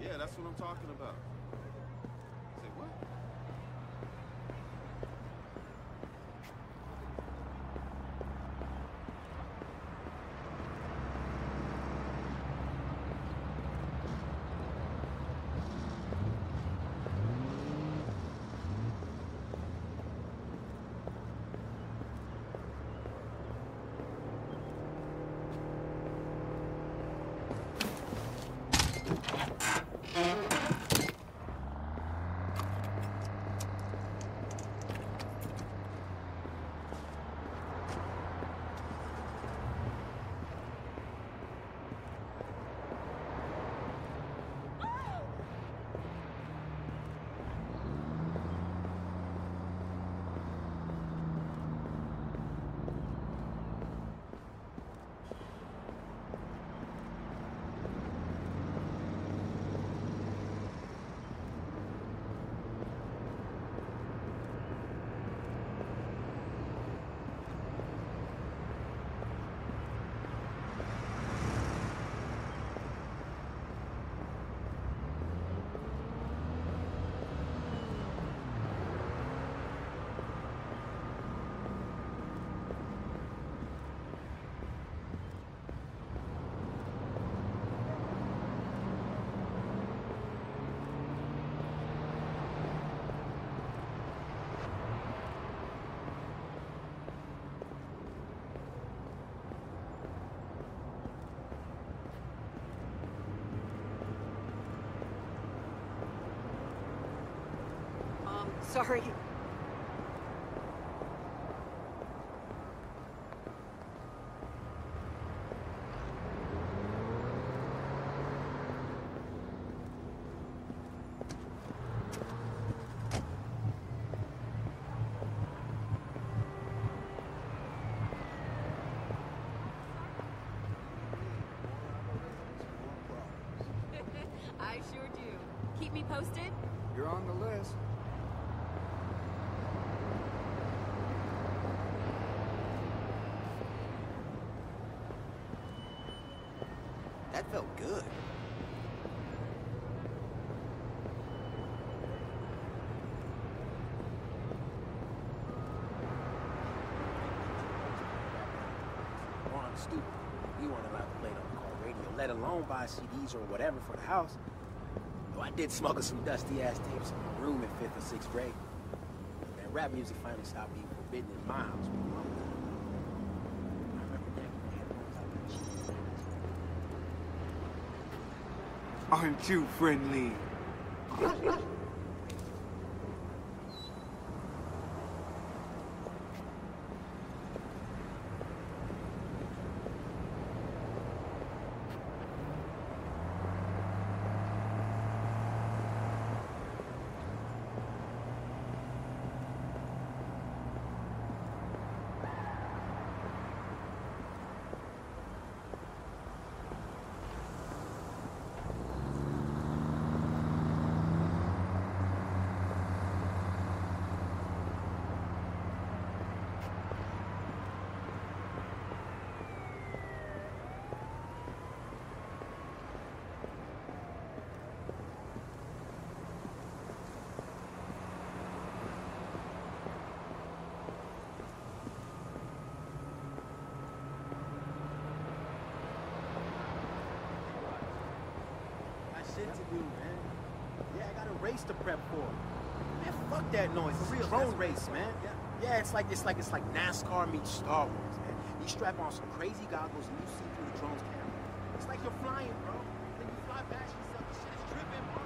Yeah, that's what I'm talking about. Say what? Sorry. I sure do. Keep me posted? You're on the list. That felt good. On stupid. We weren't allowed to play it on the car radio, let alone buy CDs or whatever for the house. Though I did smuggle some dusty-ass tapes in my room in 5th or 6th grade. And rap music finally stopped being forbidden in my house. I remember that headphones out. Aren't you friendly? Shit to do, man. Yeah, I got a race to prep for. Man, fuck that noise. It's a drone race, man. Yeah, it's like NASCAR meets Star Wars, man. You strap on some crazy goggles and you see through the drone's camera. It's like you're flying, bro. Then you fly past yourself. This shit is tripping, bro.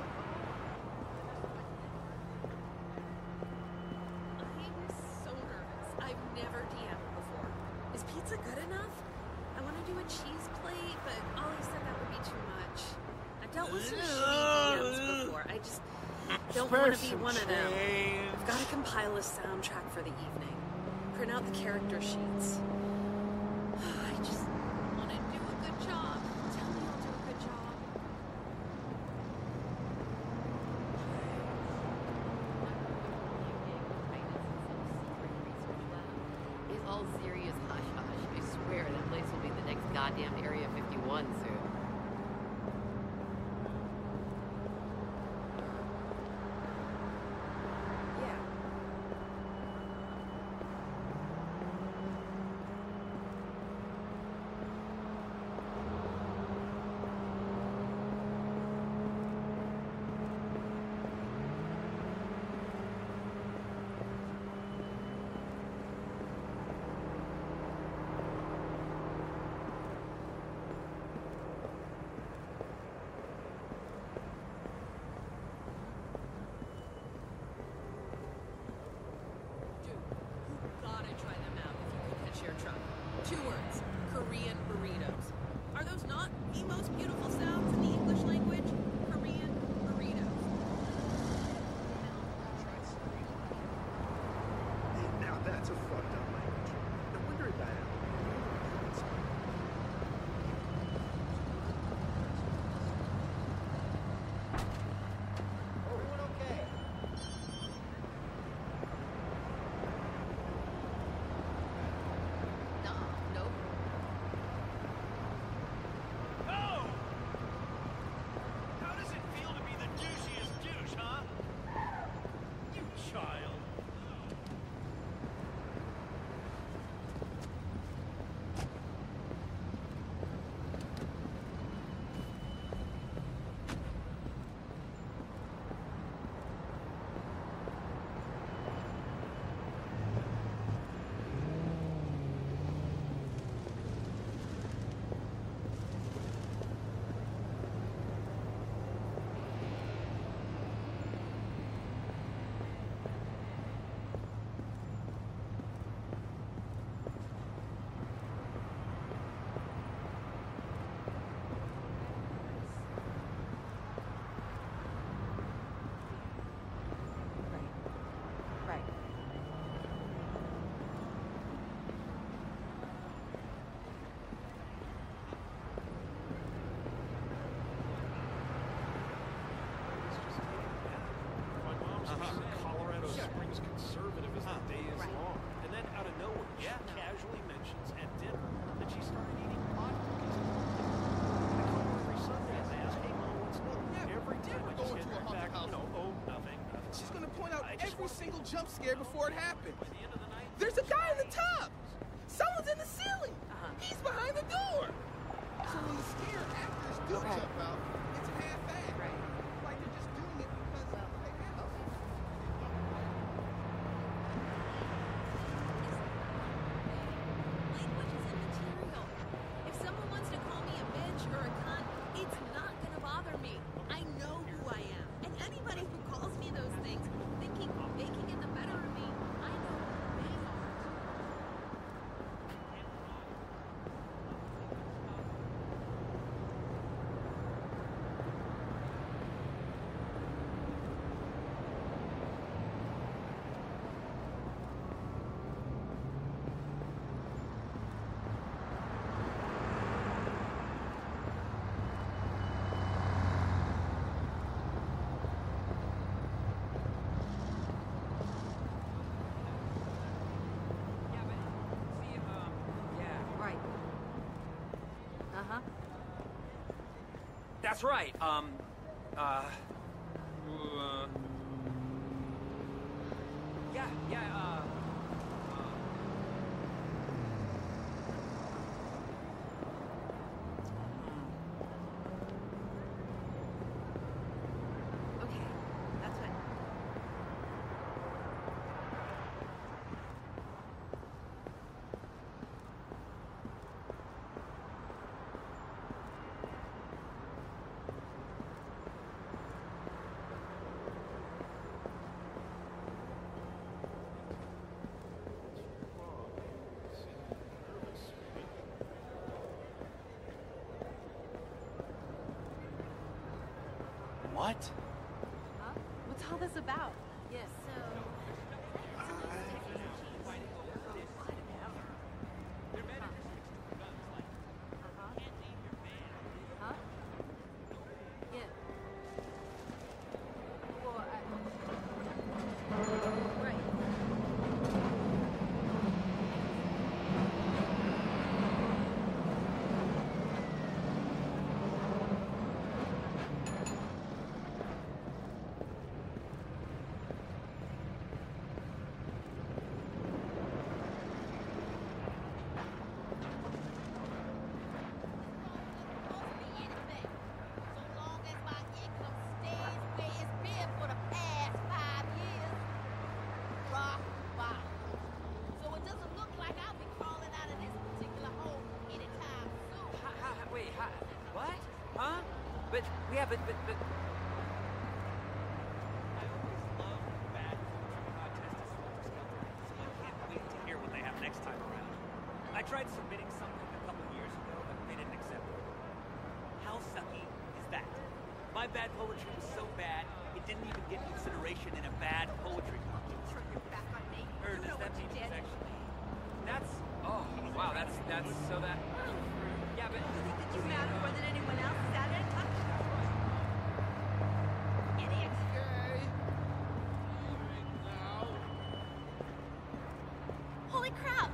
I'm so nervous. I've never DM'd before. Is pizza good enough? I want to do a cheese plate, but Ollie said that would be too much. I've dealt with some shitty DMs before. I just don't want to be one of them. I've got to compile a soundtrack for the evening. Print out the character sheets. I just want to do a good job. Tell me I'll do a good job. It's all serious hush hush. I swear that place will be the next goddamn Area 51 soon. point out every single jump scare before it happened. There's a guy in the tub. Someone's in the ceiling. He's behind the door. So when the scare actors do jump out, it's half-assed. Right. Like they're just doing it because they have to. Language is immaterial. If someone wants to call me a bitch or a cunt, it's not gonna bother me. I know who I am. And anybody who calls me those things, thinking making it the better of me, I know who they are. Right. Uh-huh. That's right. Yeah. Okay, that's it. What? Huh? What's all this about? Yes, so... Huh? Yeah. Well, right. Wait, what? Huh? But I always love bad contest is helter-skelter, so I can't wait to hear what they have next time around. I tried submitting something a couple years ago, but they didn't accept it. How sucky is that? My bad poetry was so bad, it didn't even get consideration in a bad poetry contest. Turn your back on me. Or You does know that what you mean it's did. actually... That's... Oh, wow, that's so that... Yeah, but... You think that you matter more than anyone else? Is that it? Idiots. Holy crap!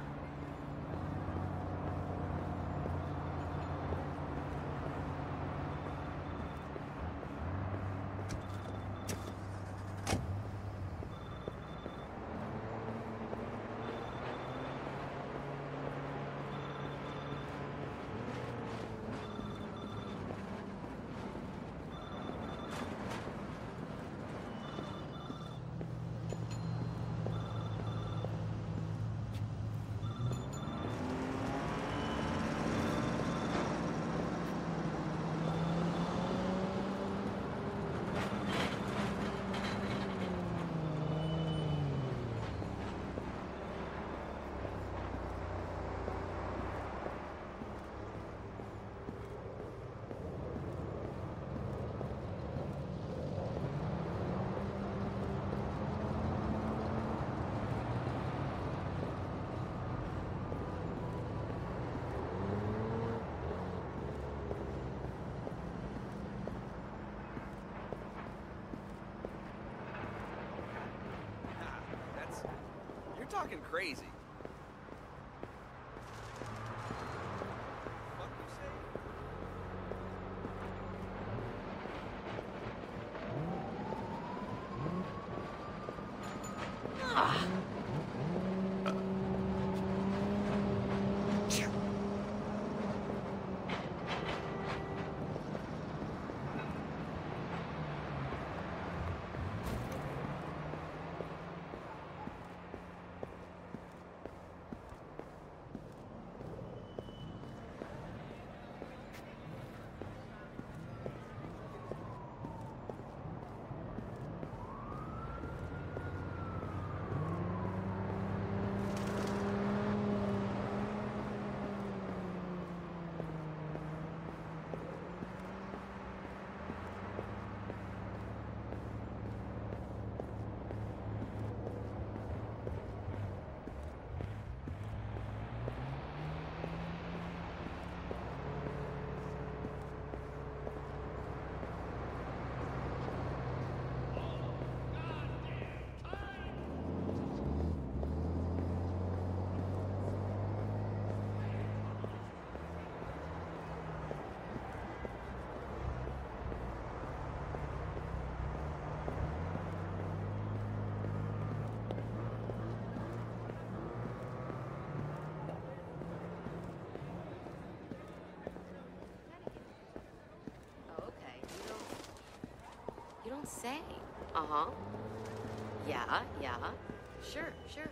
You're talking crazy. Fuck you say? Okay, you don't say. Uh-huh. Yeah, yeah. Sure, sure.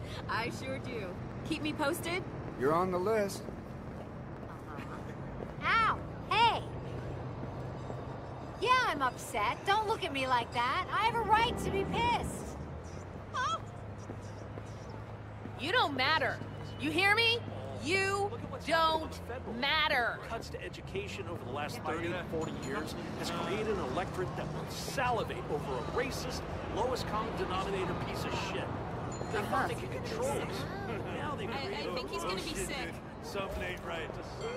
I sure do. Keep me posted? You're on the list. Ow! Hey! Yeah, I'm upset. Don't look at me like that. I have a right to be pissed. Oh. You don't matter. You hear me? You don't matter. Cuts to education over the last 30 to 40 years has created an electorate that will salivate over a racist, lowest common denominator piece of shit. They thought they could control us. Now they I think he's gonna be sick. Something ain't right.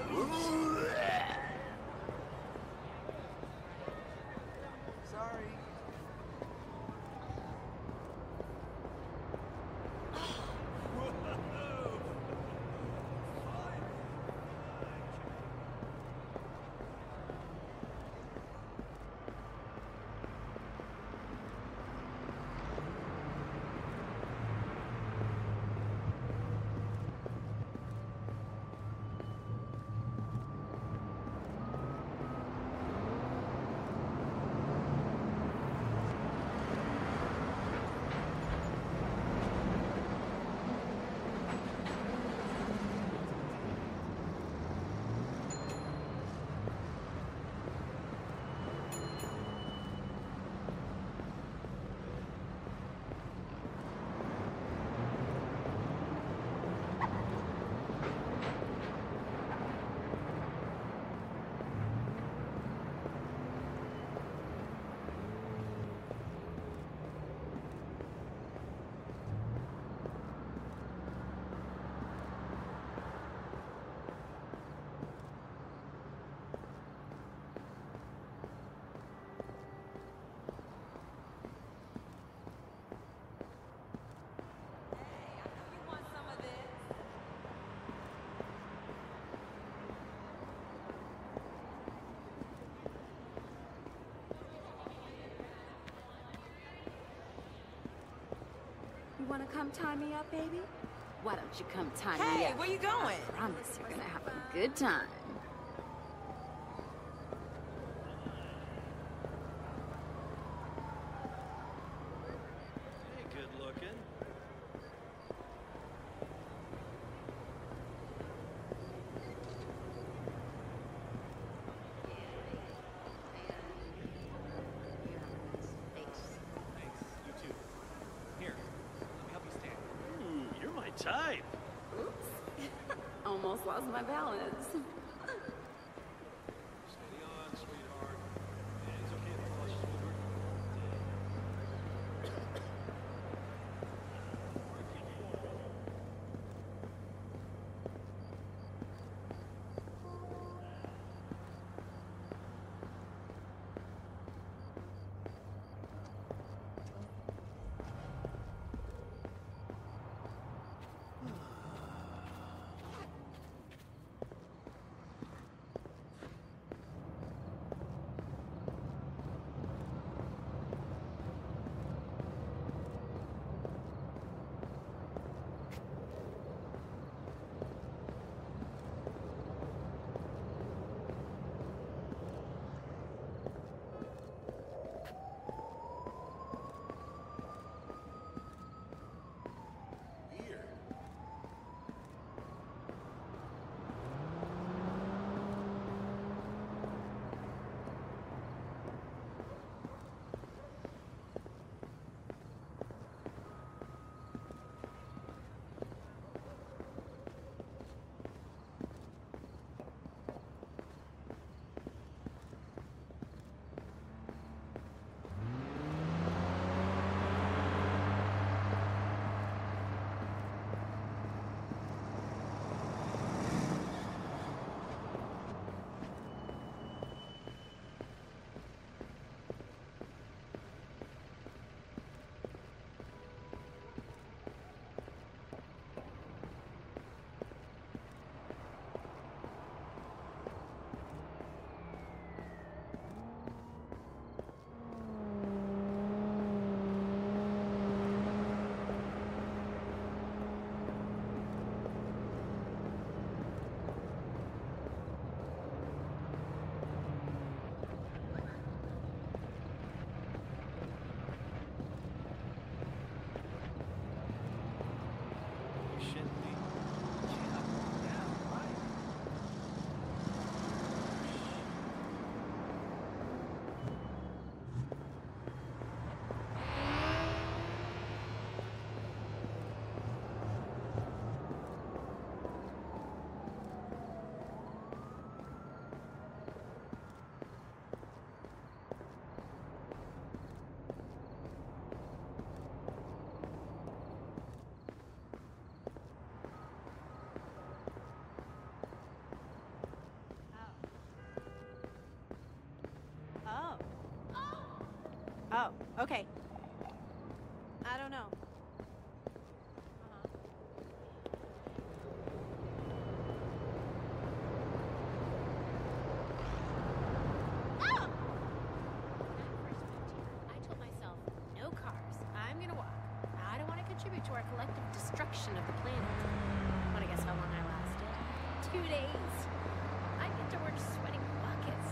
Sorry. You wanna come tie me up, baby? Why don't you come tie me Hey, up? where you going? I promise you're gonna have a good time. Hey, good looking. Thanks. You too. Here, let me help you stand. You're my type. Oops. Almost lost my balance. Steady on, sweetheart. Yeah, it's okay if I fall shoulder. Okay. I don't know. To our collective destruction of the planet. Want to guess how long I lasted? 2 days. I get to work sweating buckets.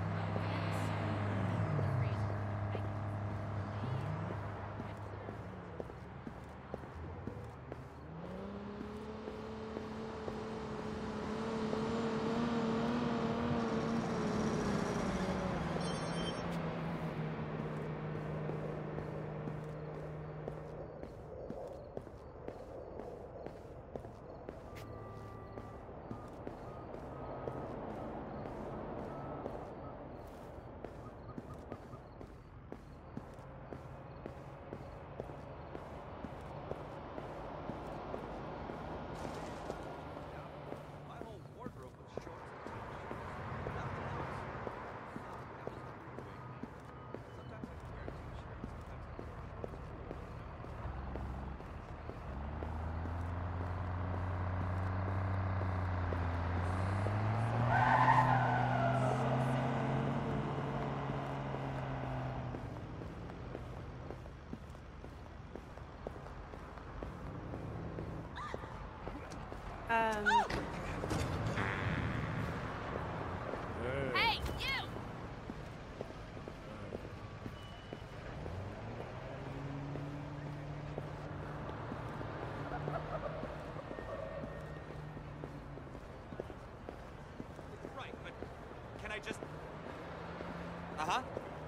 Hey, you! Right, but can I just... Uh-huh.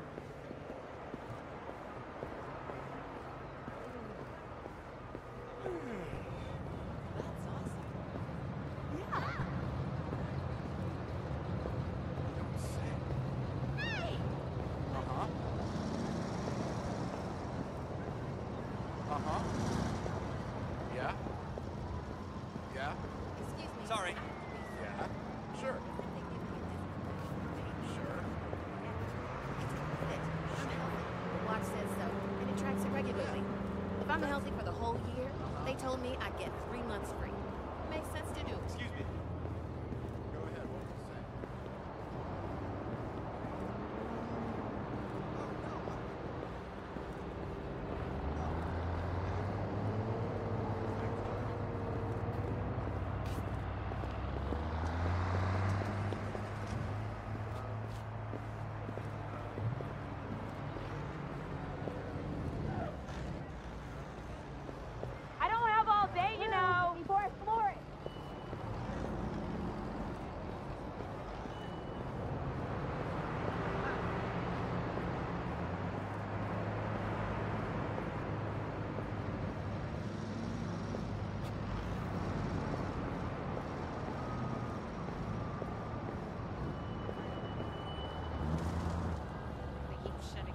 Yeah? Yeah? Excuse me. Sorry. Yeah? Sure. Sure. The watch says so, and it tracks it regularly. If I'm healthy for the whole year, they told me I'd get 3 months free. Makes sense to do. Excuse me. Go ahead, what was you saying? I don't have all day, you know, before I floor it. They keep shutting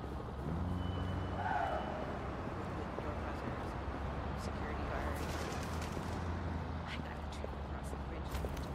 door buzzers, security guards. I got a trip across the bridge.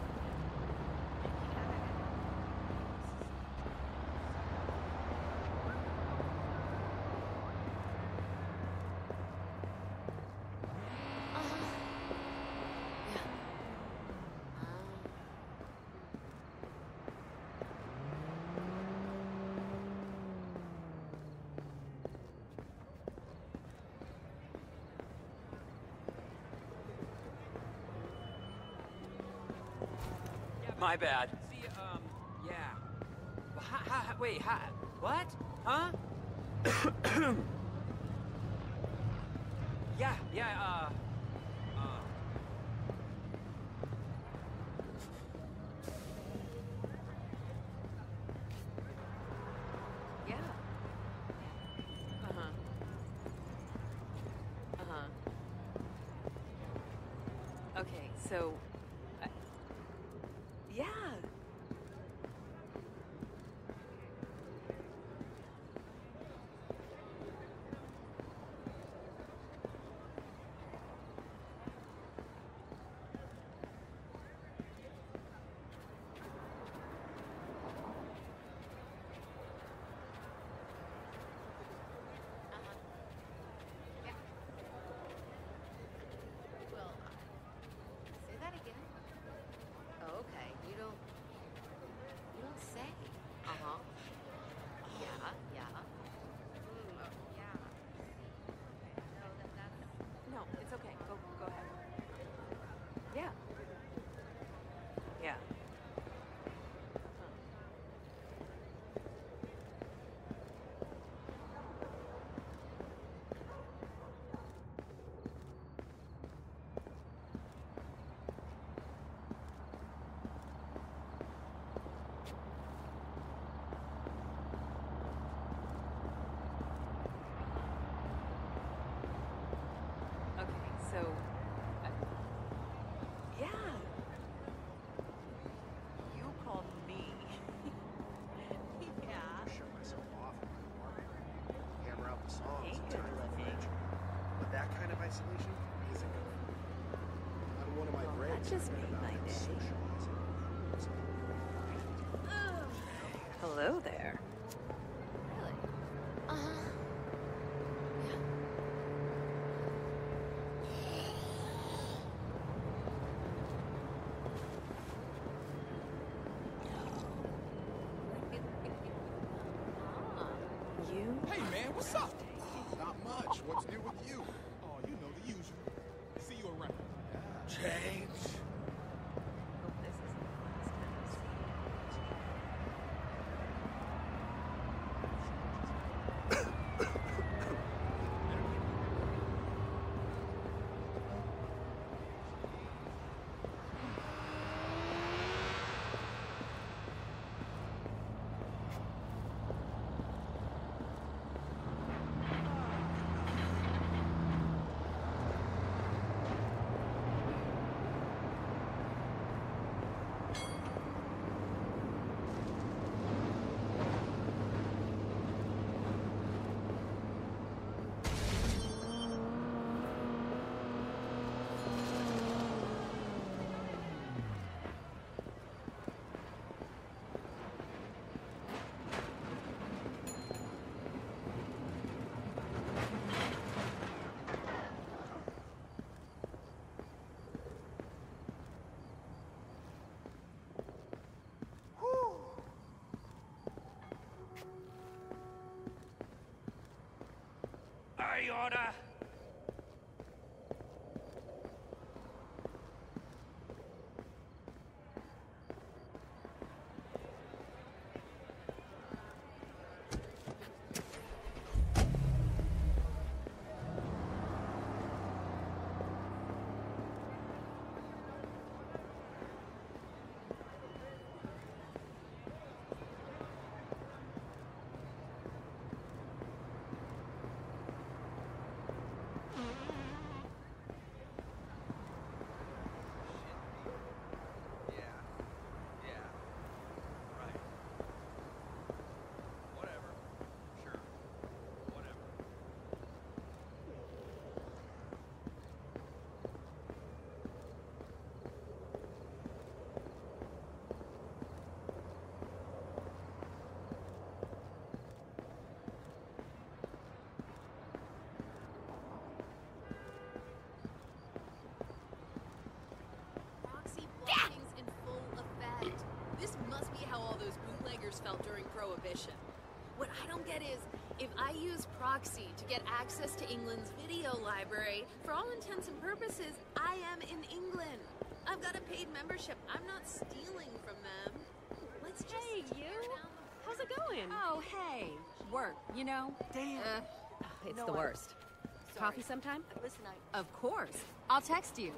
My bad. See, yeah. Wait, what? Huh? yeah, Yeah. Uh-huh. Uh-huh. Okay, so... yeah. Hello there. Really? Uh-huh. Yeah. You? Hey, man, what's up? Not much. What's new with you? Oh, you know the usual. See you around. Change. Hope this isn't the last time I see Order! This must be how all those bootleggers felt during Prohibition. What I don't get is, if I use proxy to get access to England's video library, for all intents and purposes, I am in England. I've got a paid membership. I'm not stealing from them. Let's just... Hey, you! How's it going? Oh, hey. Work, you know? Damn. It's No, the I- worst. Coffee sometime? Listen, Of course. I'll text you.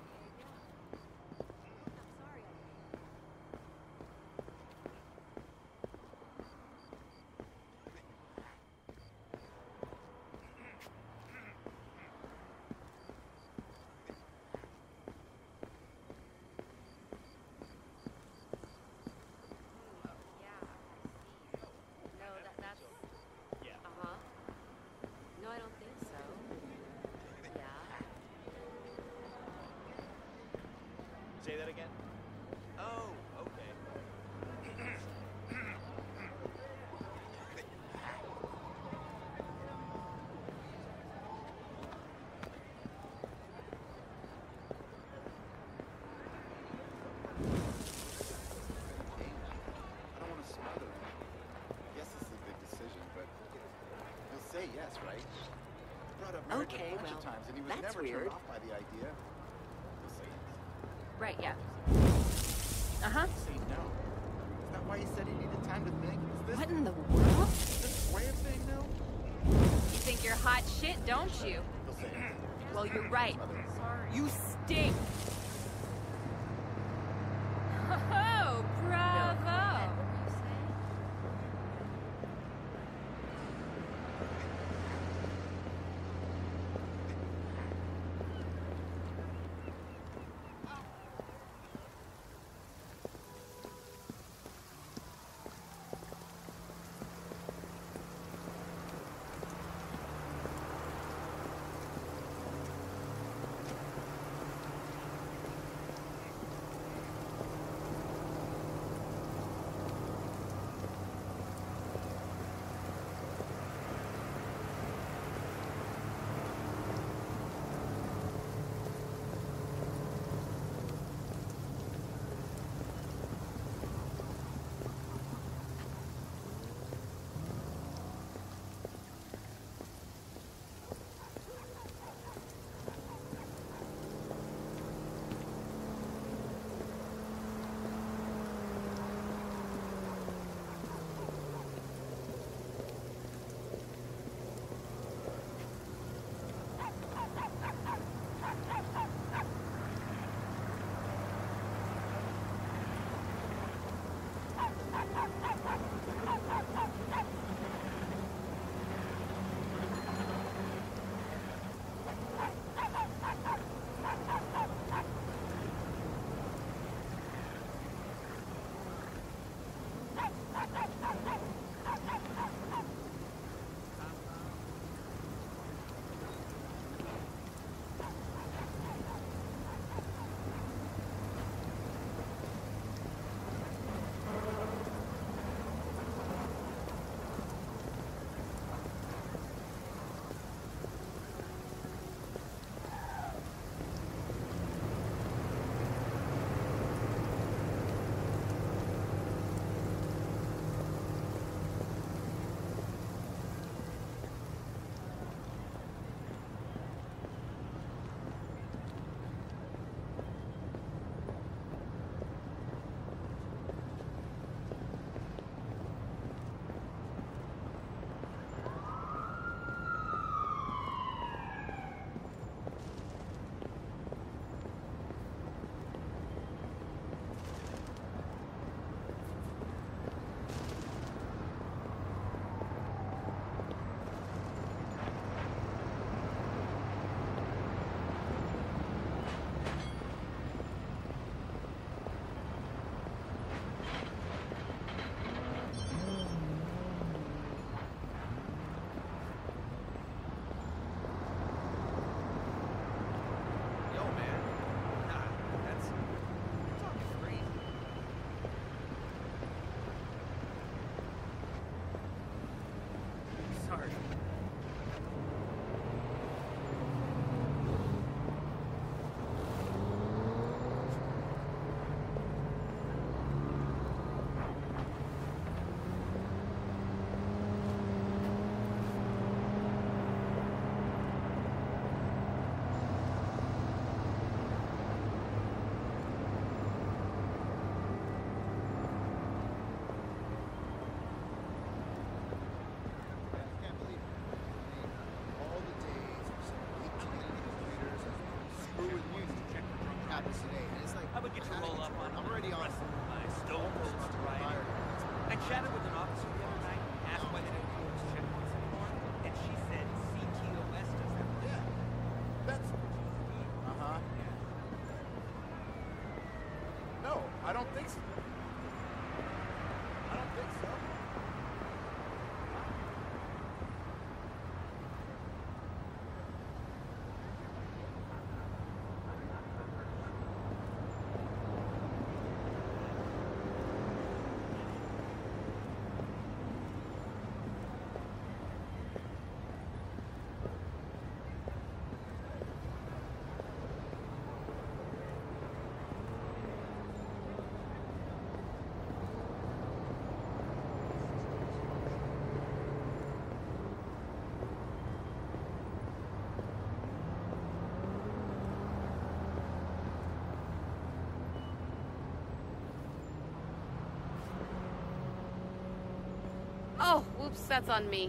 No, I don't think so. Yeah. Say that again? Oh, okay. I don't want to smother him. Yes, this is a big decision, but he'll say yes, right? He brought up marriage Okay, a bunch well, of times, and he was that's never weird. turned off by the idea. He'll say yes. Right, yeah. Uh-huh. Say no. Is that why he said he needed time to think? Is this, What in the world? is this his way of saying no? You think you're hot shit, don't you? He'll say yes. Well, you're right. Smother him. You stink. Oh, bravo. I chatted with an officer the other night, asked why they don't close checkpoints anymore, and she said CTOS does that. Yeah. That's... Uh-huh. No, I don't think so. I don't think so. Oh, whoops, that's on me.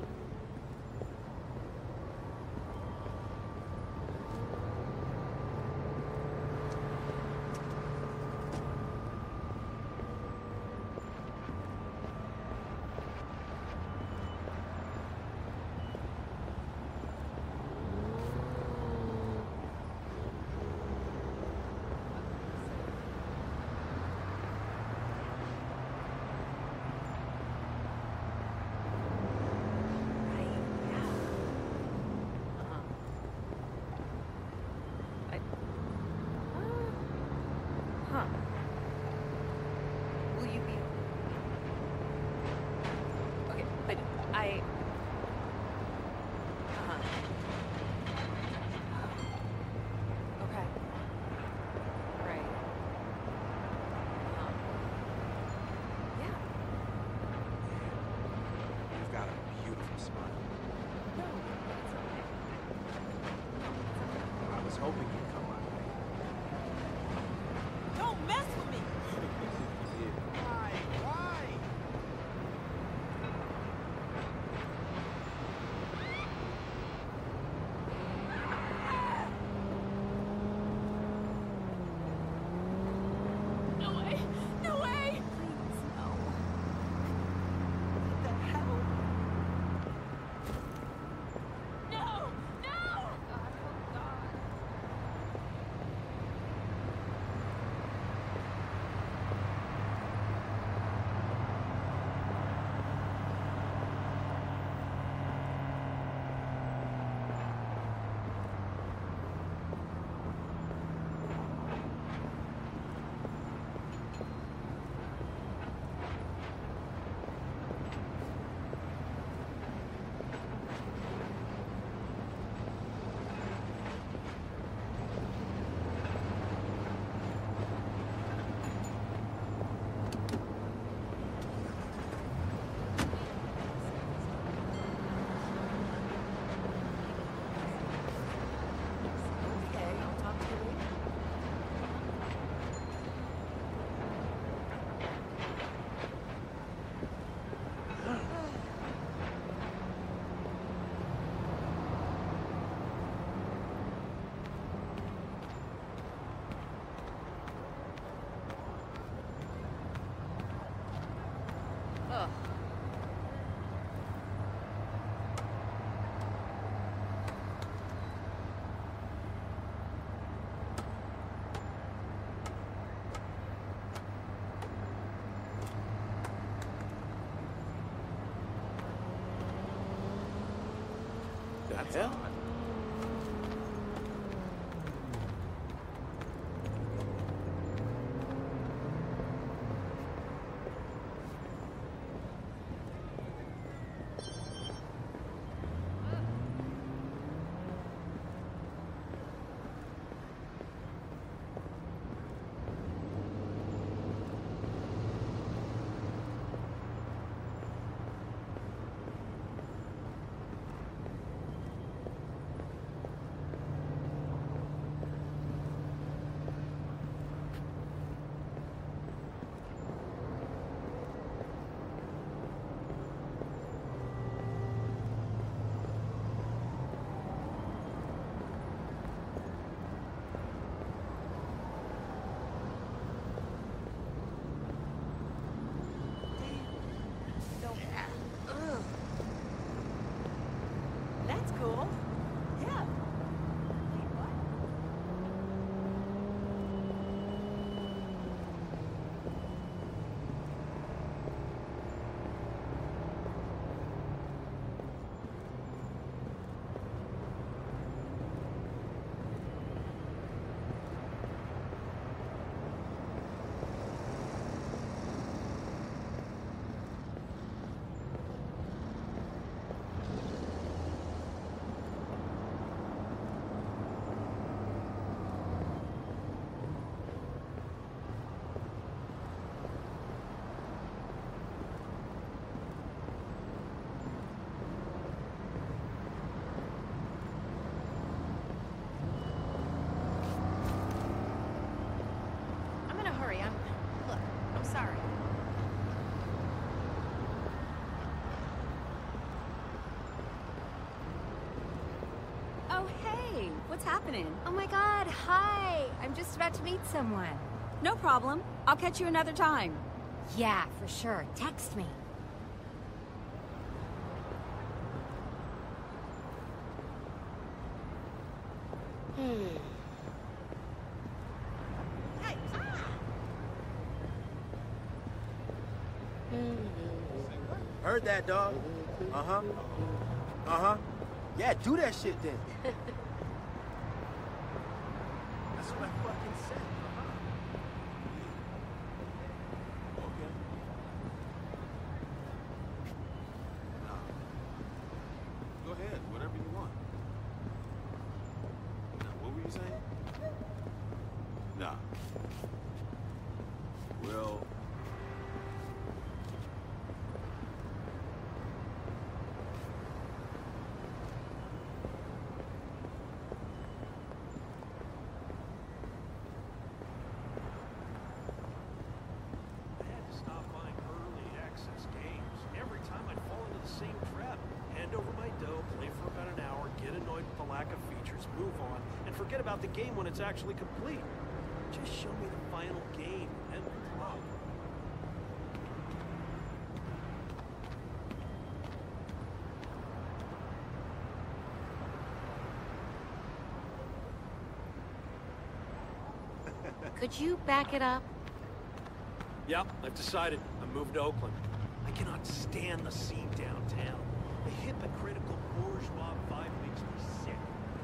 That's odd. What's happening? Oh my god, hi! I'm just about to meet someone. No problem. I'll catch you another time. Yeah, for sure. Text me. Heard that, dog. Uh-huh. Uh-huh. Yeah, do that shit then. That's what I fucking said. Okay. Nah. Go ahead, whatever you want. Now, what were you saying? Nah. Well... Forget about the game when it's actually complete. Just show me the final game and we'll talk. Could you back it up? Yep, I've decided. I'm moving to Oakland. I cannot stand the scene downtown. The hypocritical bourgeois vibe makes me sick.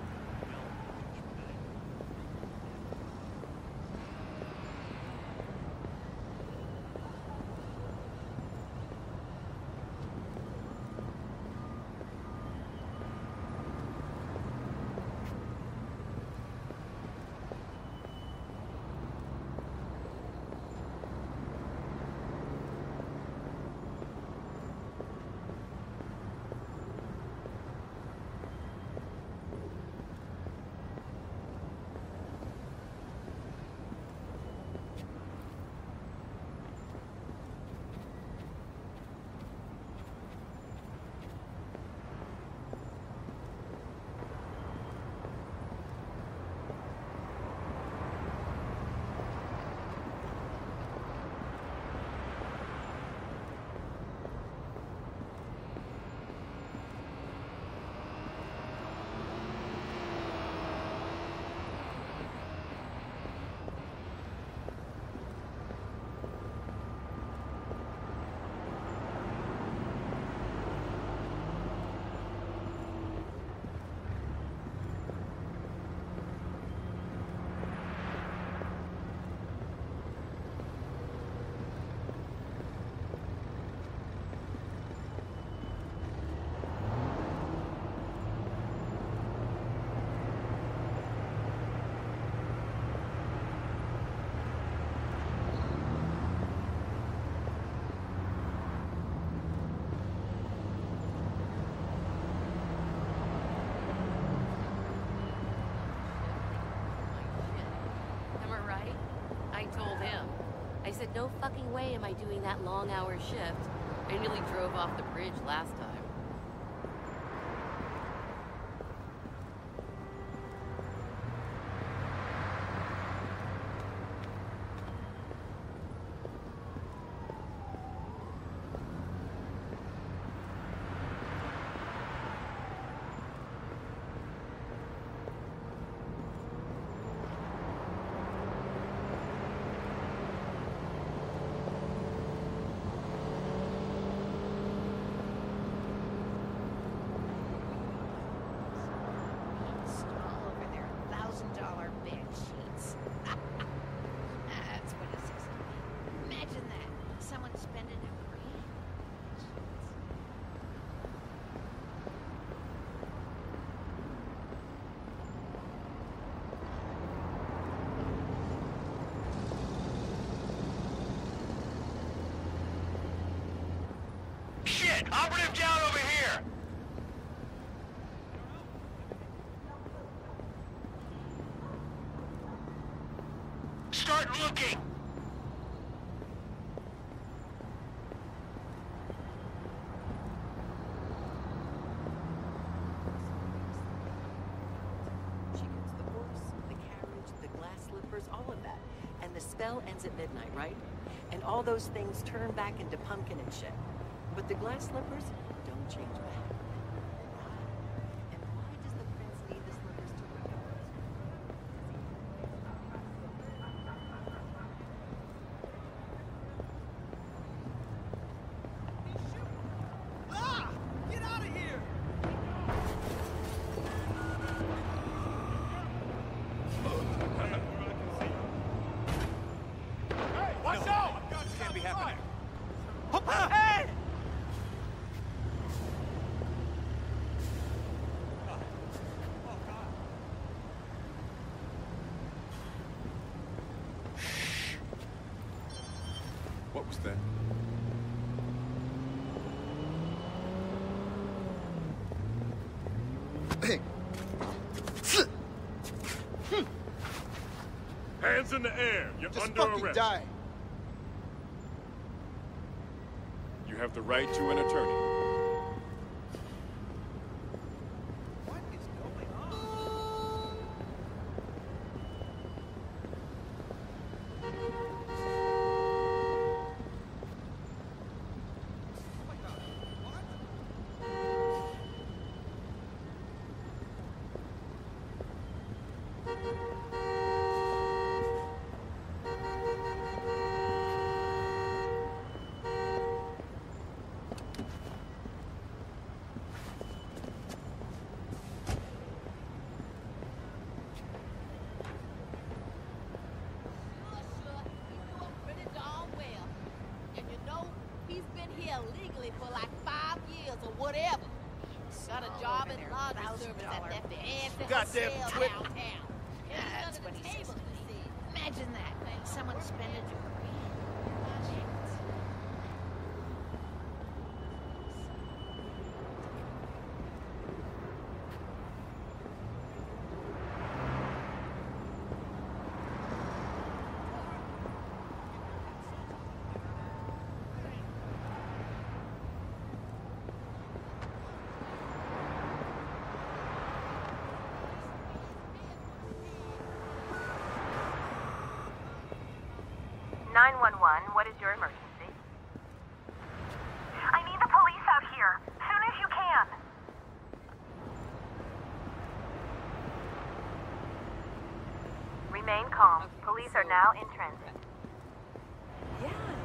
I said, no fucking way am I doing that long-hour shift. I nearly drove off the bridge last time. Operative down over here! Start looking! She could the spell ends at midnight, right? And all those things turn back into pumpkin and shit. But the glass slippers don't change back. And why does the prince need the slippers to wake up? Ah! Get out of here! Hey, watch out! This can't be happening. Hey! What was that? Hands in the air. You're Just under fucking arrest. die. You have the right to an attorney. What is going on? Goddamn twit. That's what he says. Imagine that. Someone spend a What is your emergency? I need the police out here. Soon as you can. Remain calm. Police are now in transit. Yeah.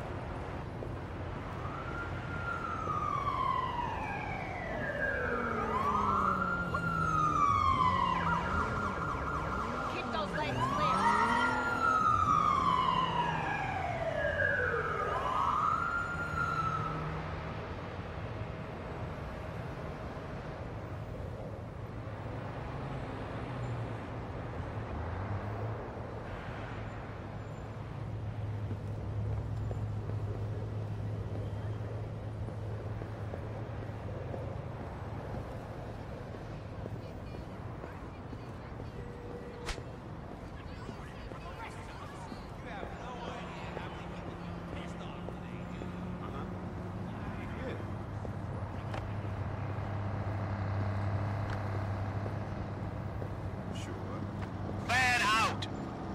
Keep those legs clear. Man out!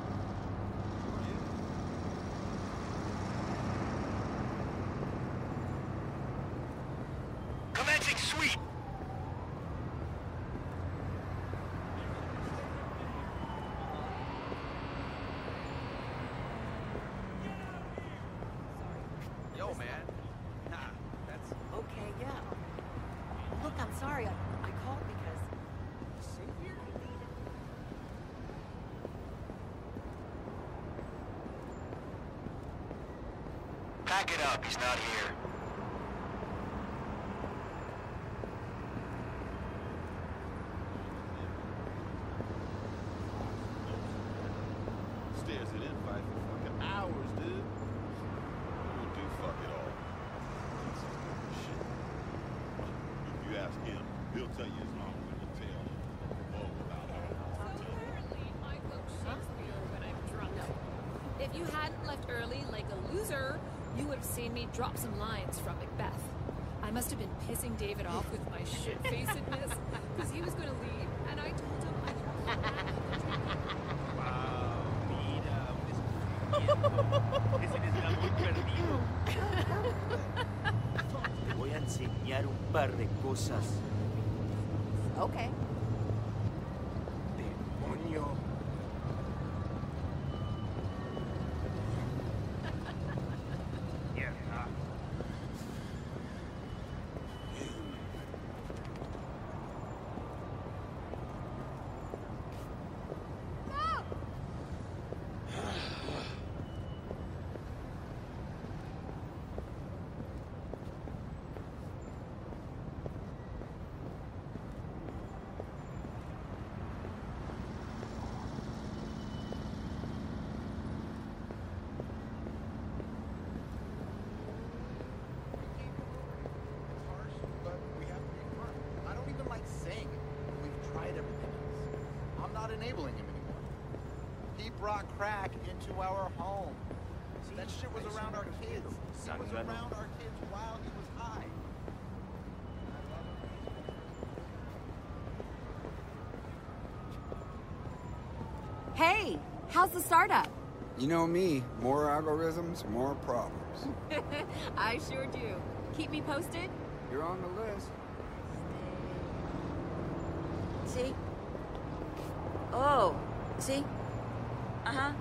Commencing sweep! Yo, man. Nah, that's... Okay, yeah. Look, I'm sorry. I called because... Savior? Pack it up, he's not here. Stares it in fight for fucking hours, dude. We'll do fuck it all. Shit. If you ask him, he'll tell you as long as we'll tell Bo about how. Apparently, I quote Shakespeare when I'm drunk. If you hadn't left early like a loser, you would have seen me drop some lines from Macbeth. I must have been pissing David off with my shit-facedness because he was going to leave, and I told him I would. Wow, Nita. Ese está muy perdido. Te voy a enseñar un par de cosas. Okay. Demonio. Mierda. It's harsh, but we have to be firm. I don't even like saying it. We've tried everything else. I'm not enabling him anymore. He brought crack into our home. That shit was around our kids. It was around our kids while he was high. Hey, how's the startup? You know me, more algorithms, more problems. I sure do. Keep me posted? You're on the list. See? Oh, see? Uh-huh.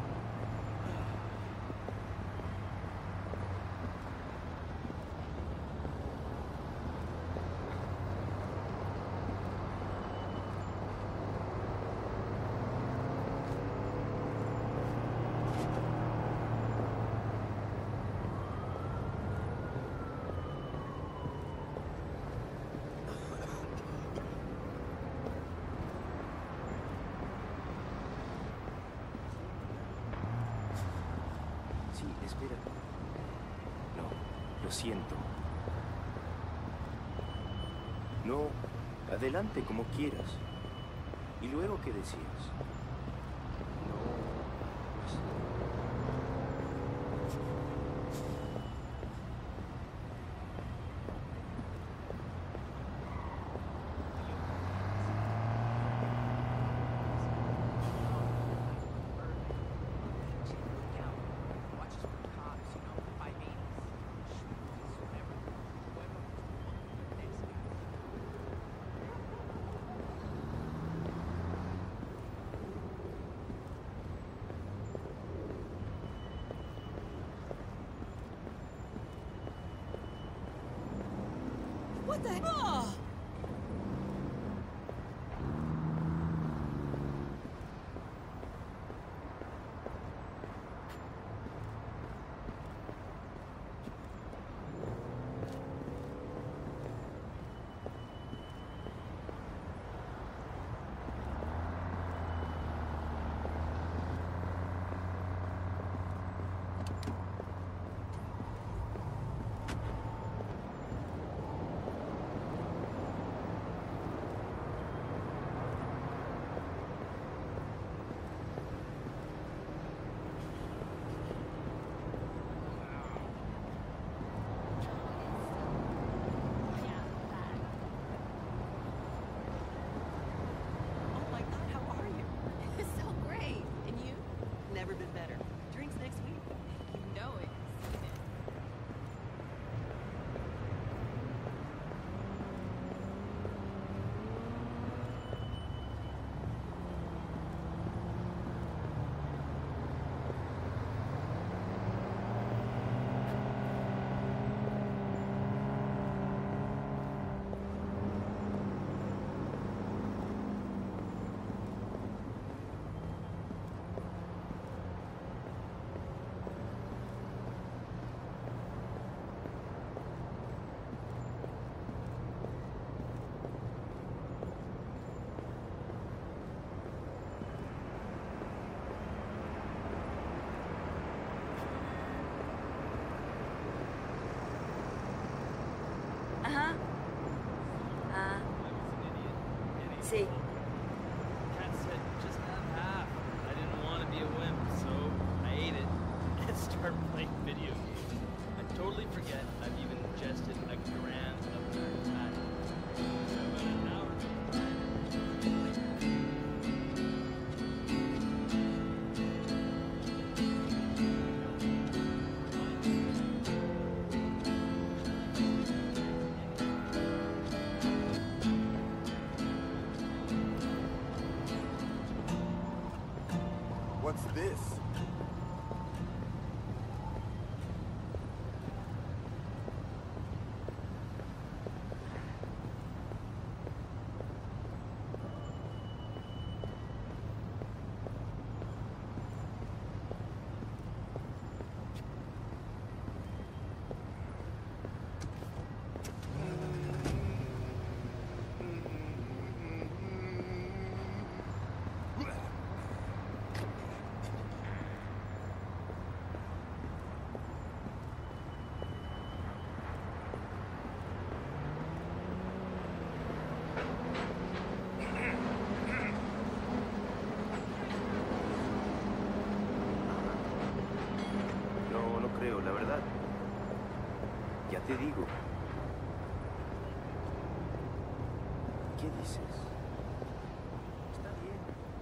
Sí, espera. No, lo siento. No, adelante como quieras. ¿Y luego qué decías? No, pues... What the? Oh! See? Cat said just have half. I didn't want to be a wimp, so I ate it and started playing video games. I totally forget I've even ingested a gram of narcotic. So about an hour ago, What's this? La verdad, ya te digo. ¿Qué dices? Está bien.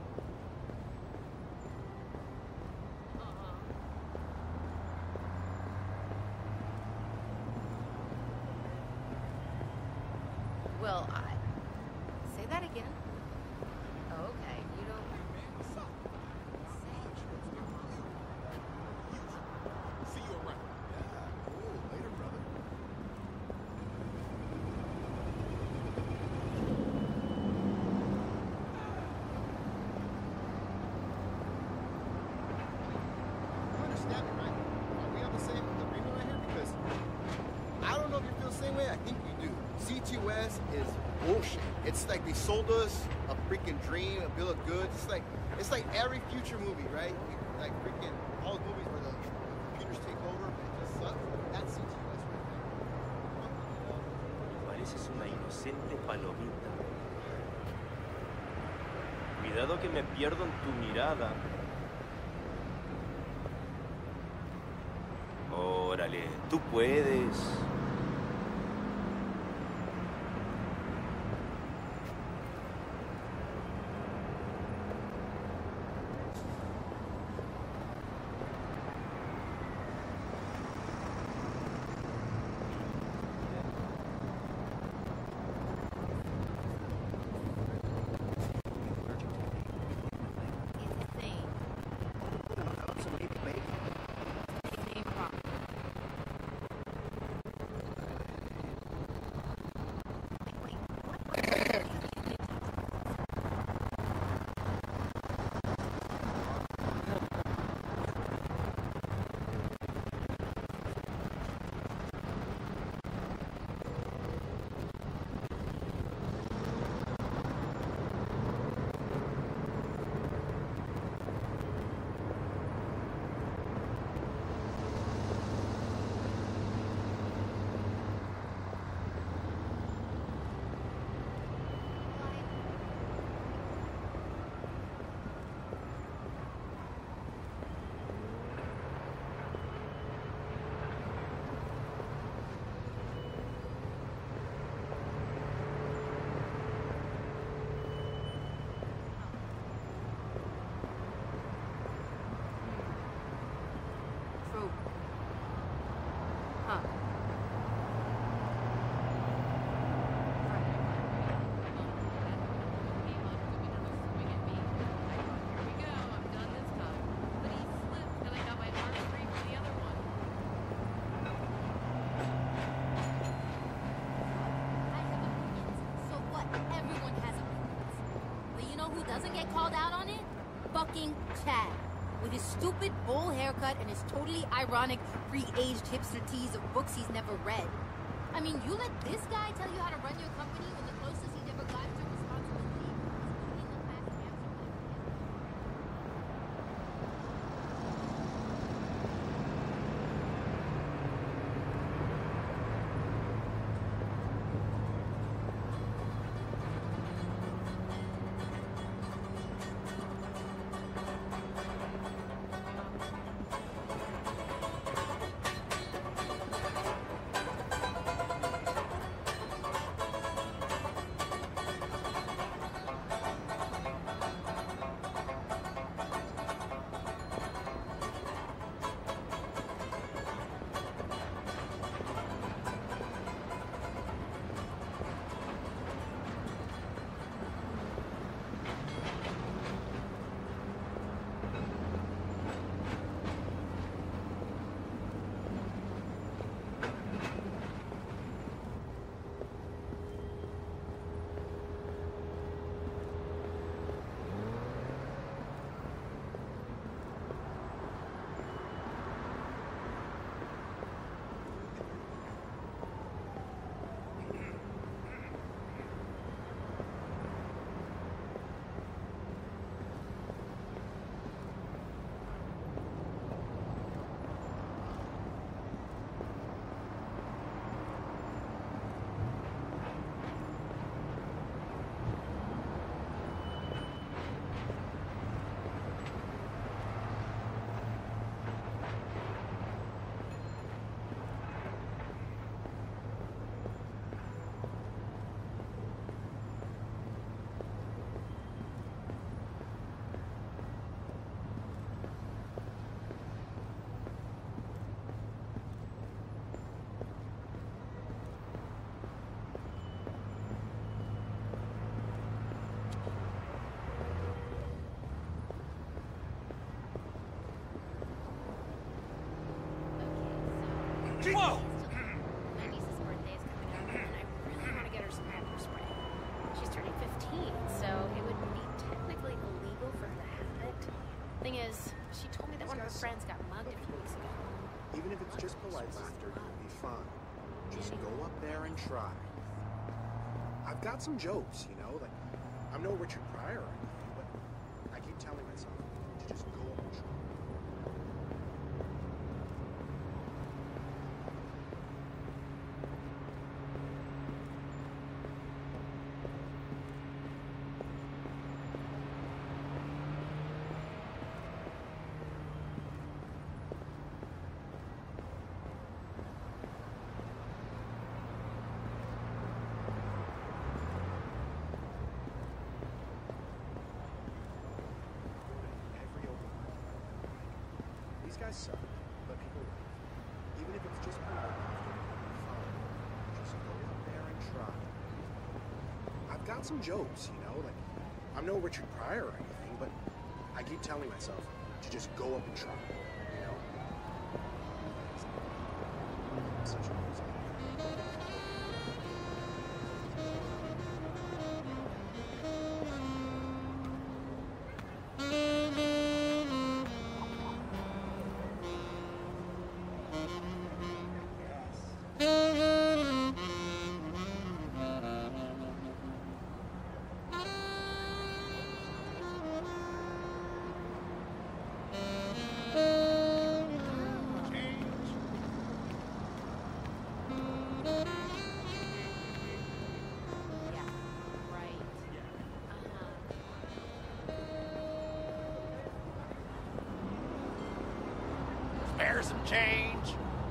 Well, say that again. Oh, okay, you don't... See you around. Yeah, cool. Later, brother. You understand me, right? Are we on the same agreement right here? Because I don't know if you feel the same way. I think we do. C2S is bullshit. It's like they sold us a freaking dream, a bill of goods. It's like every future movie, right? Like freaking all the movies where the computers take over. It just sucks. That's C2S right there. Pareces una inocente palomita. Cuidado que me pierdo en tu mirada. Órale, tú puedes. Fucking Chad. With his stupid bowl haircut and his totally ironic, re-aged hipster tease of books he's never read. I mean, you let this guy tell you how to run your company when the closest he's ever got to responsibility is doing the class answer. polite laughter, you'll be fine. Just go up there and try. I've got some jokes, you know, like, I'm no Richard Pryor or anything, but I keep telling myself to just go up and try. These guys suck, but people laugh. Even if it's just polite laughter, fine. Just go up there and try. I've got some jokes, you know, like, I'm no Richard Pryor or anything, but I keep telling myself to just go up and try, you know? I'm such a loser. Spare some change.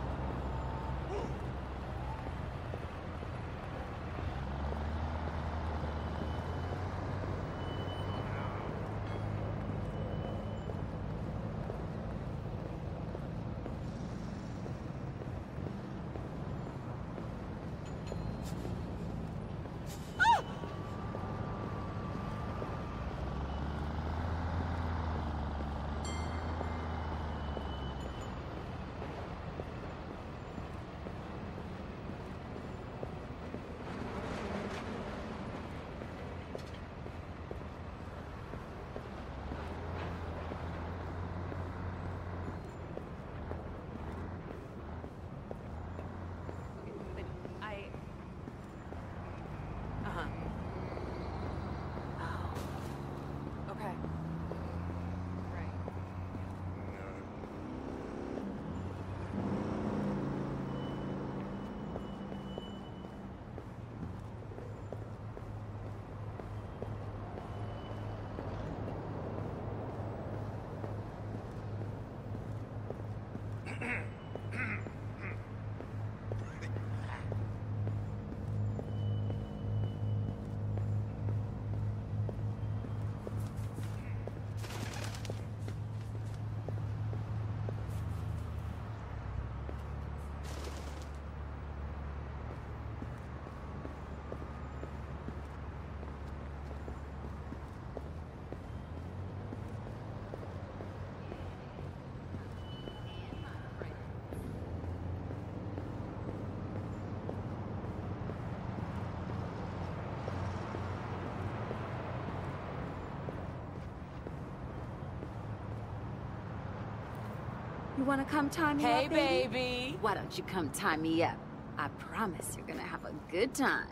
You want to come tie me Hey, up, baby? baby. Why don't you come tie me up? I promise you're gonna have a good time.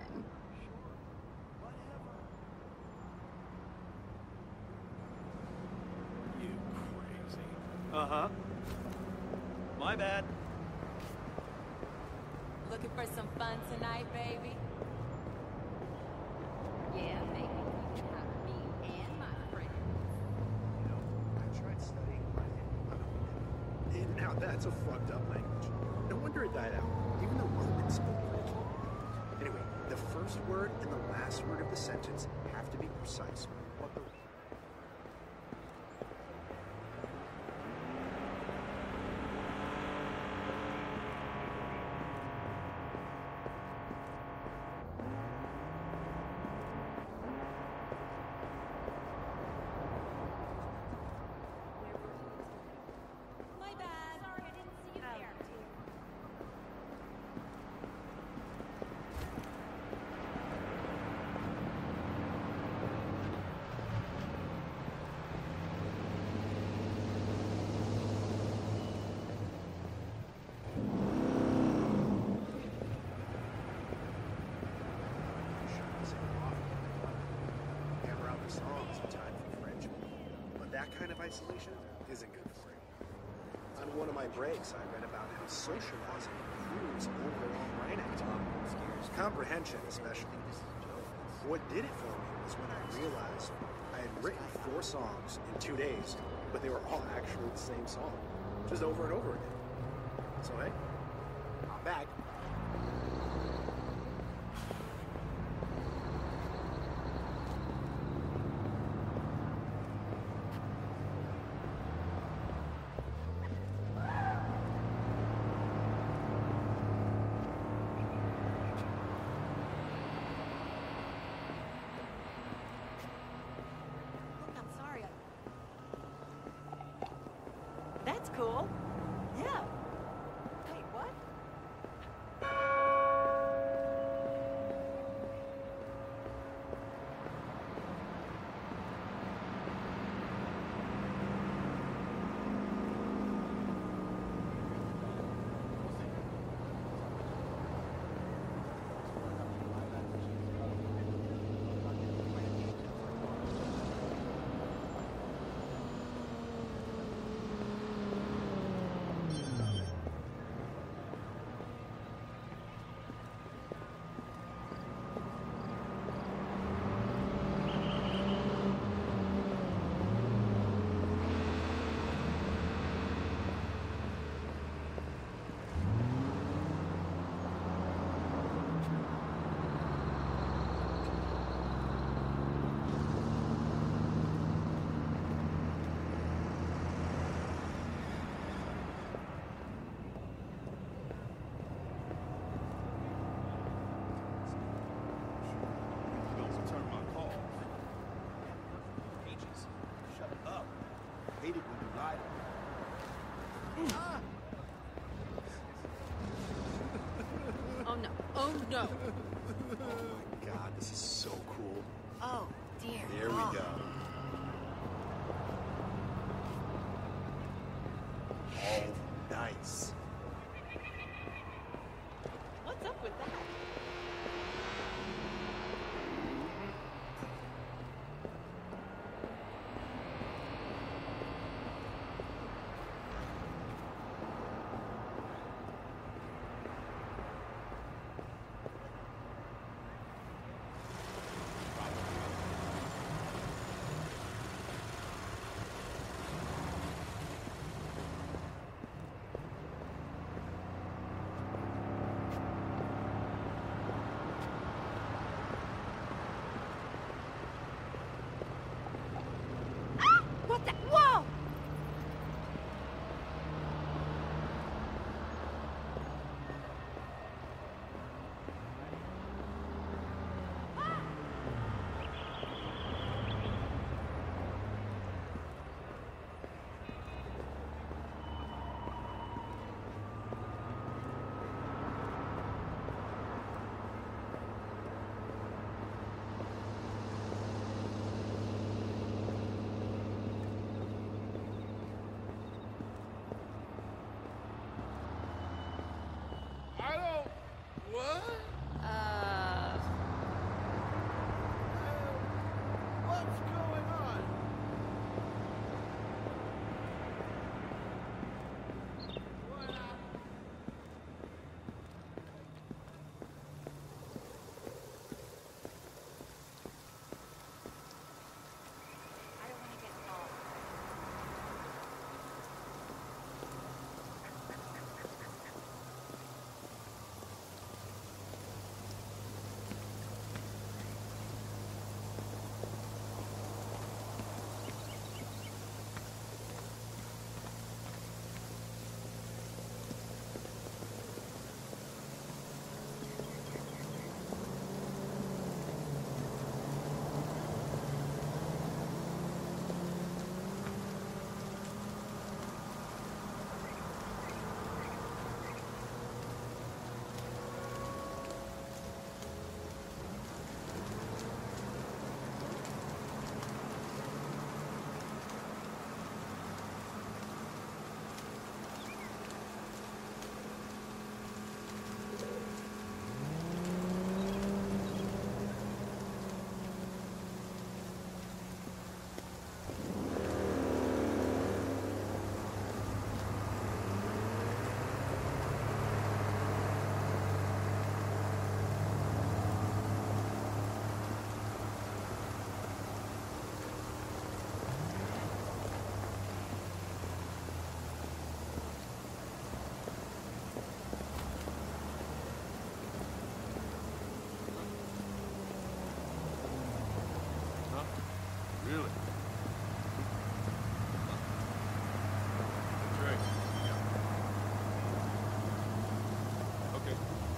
You crazy. Uh-huh. My bad. Looking for some fun tonight, baby? Yeah, baby. You can have me and my friends. You know, I tried studying Latin. Now that's a fucked up language. No wonder it died out. Even the Romans spoke Greek. Anyway, the first word and the last word of the sentence have to be precise. What the... My bad. Sorry, I didn't see you there. kind of isolation isn't good for you. On one of my breaks, I read about how socializing improves overall brain activity. Comprehension, especially. What did it for me was when I realized I had written 4 songs in 2 days, but they were all actually the same song, just over and over again. So hey, I'm back. That's cool. Yeah. Wait, what? Don't return my call. Ages. Shut up. I hate it when you lie to me. Ah! Oh no. Oh no. Oh my god, this is so cool. Oh dear. There we go. Oh, nice. What's up with that? What the? Whoa! I don't. What? What's going on? I don't want to get involved. Really? That's right. Yeah. Okay.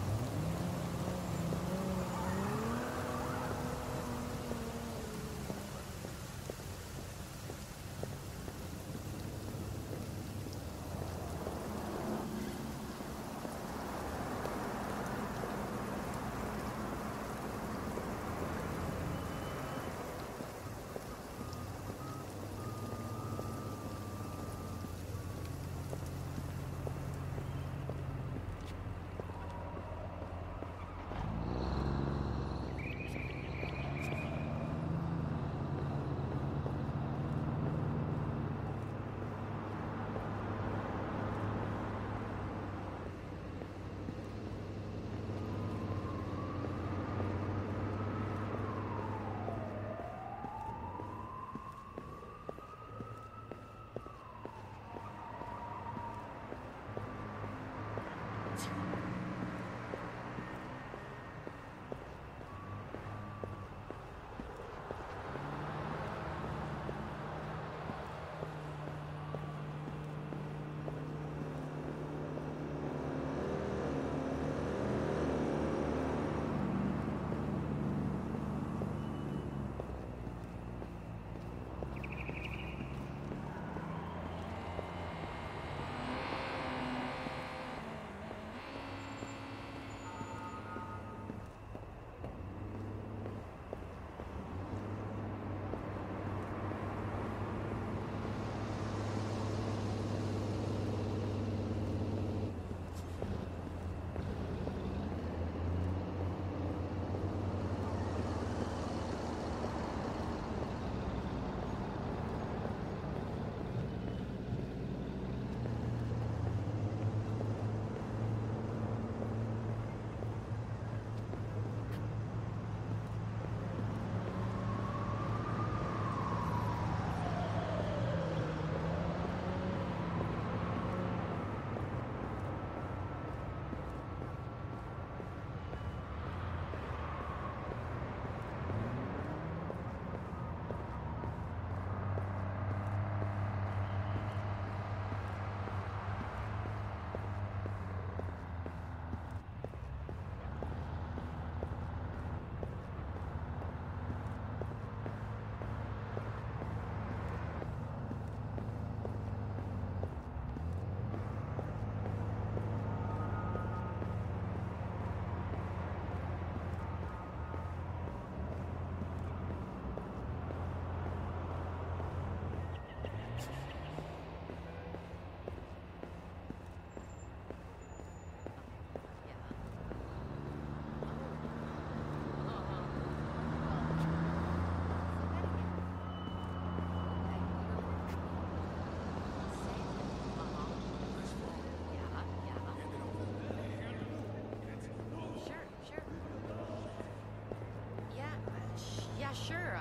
Sure,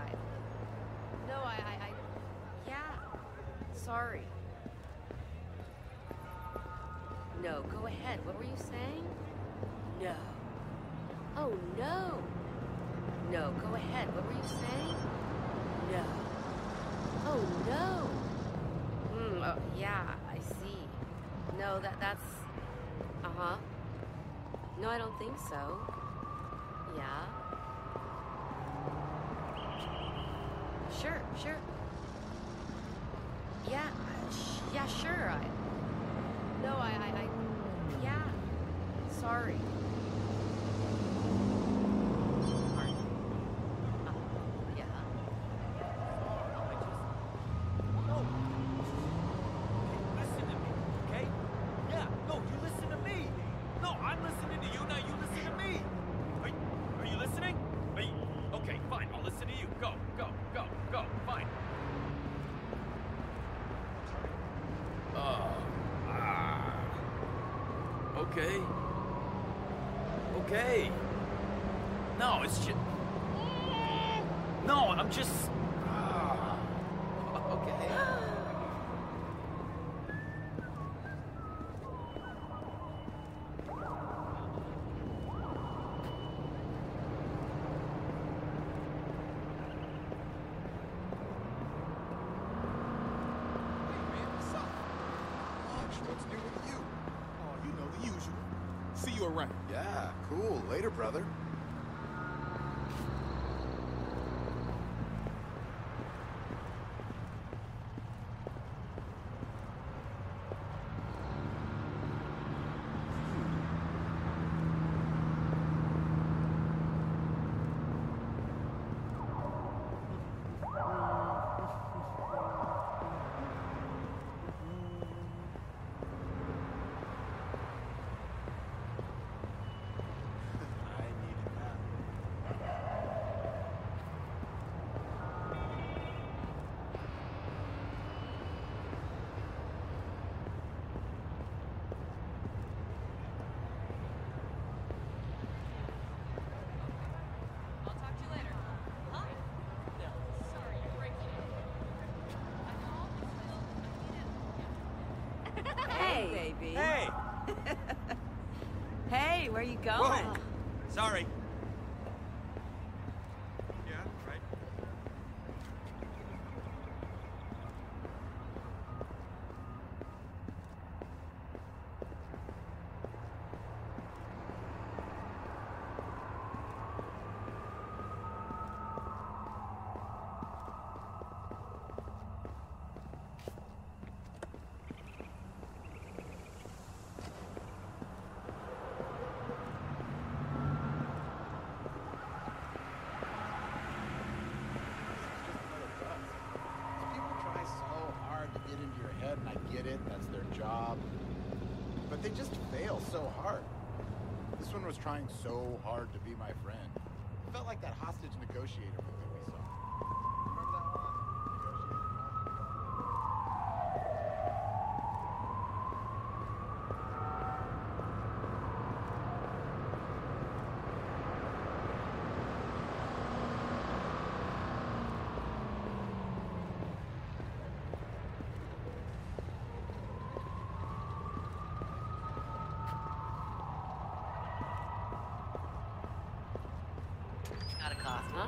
yeah, sorry. No, go ahead. What were you saying? No. Oh, no. No, go ahead. What were you saying? No. Oh, no. Oh, yeah, I see. No, that's... Uh-huh. No, I don't think so. Yeah. Sure. Yeah, yeah, sure. Yeah. Sorry. Pardon. Yeah. No. Listen to me, okay? Yeah, no, you listen to me. No, I'm listening to you, now you listen to me. Are you listening? Okay, fine, I'll listen to you. Go, fine. Okay. No, it's just... No, I'm just... Okay. Yeah, cool. Later, brother. Hey, baby. Hey! Hey, where you going? Whoa. Sorry. Yeah, right. People try so hard to get into your head, and I get it, that's their job. But they just fail so hard. This one was trying so hard to be my friend. It felt like that hostage negotiator movie we saw. Remember that one? Got a cost, huh?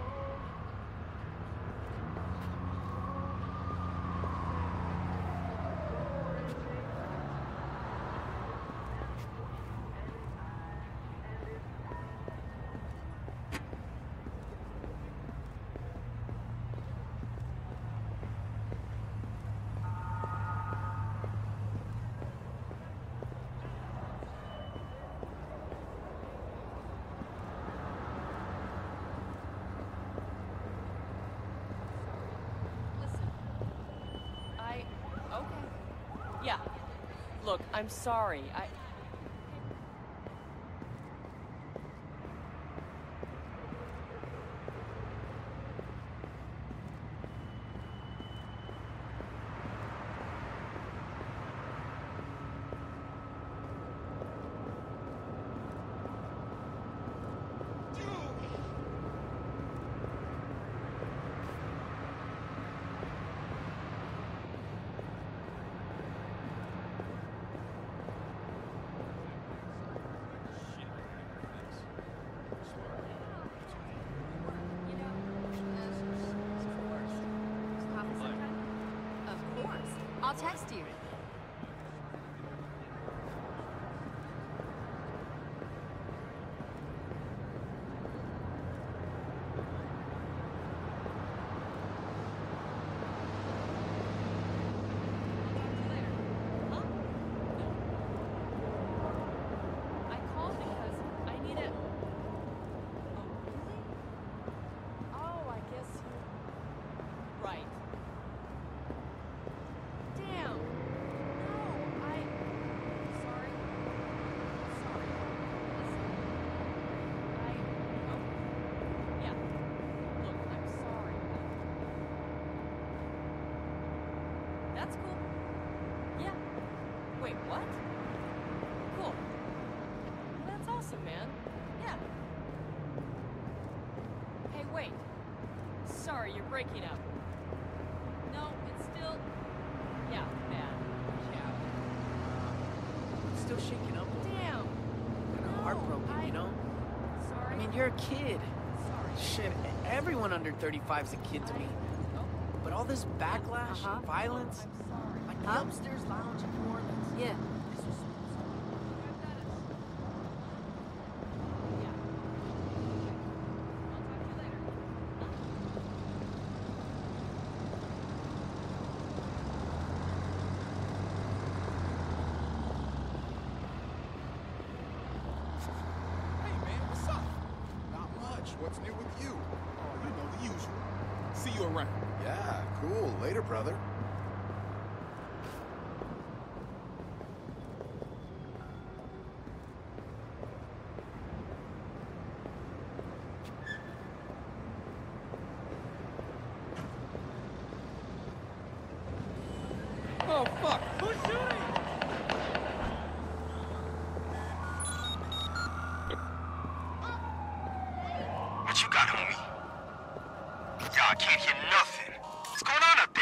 Okay. Yeah. Look, I'm sorry. Of course. I'll text you. I called because I need a... Oh, I guess you... Right. Damn. No, Sorry. Sorry. Listen. Yeah. Look, I'm sorry. That's cool. Yeah. Wait, what? Cool. Well, that's awesome, man. Yeah. Hey, wait. Sorry, you're breaking up. No, it's still... Yeah, bad. Yeah. Still shaking up. Damn. Kind of heartbroken, you know? Sorry. I mean, you're a kid. Sorry. Shit, everyone under 35 is a kid to me. But all this backlash and violence, like the upstairs lounge in New Orleans. Yeah. what's new with you? Oh, you know, the usual. See you around. Yeah, cool. Later, brother. Oh, fuck. Who's shooting? What you got, homie? Yeah, I can't hear nothing. What's going on up there?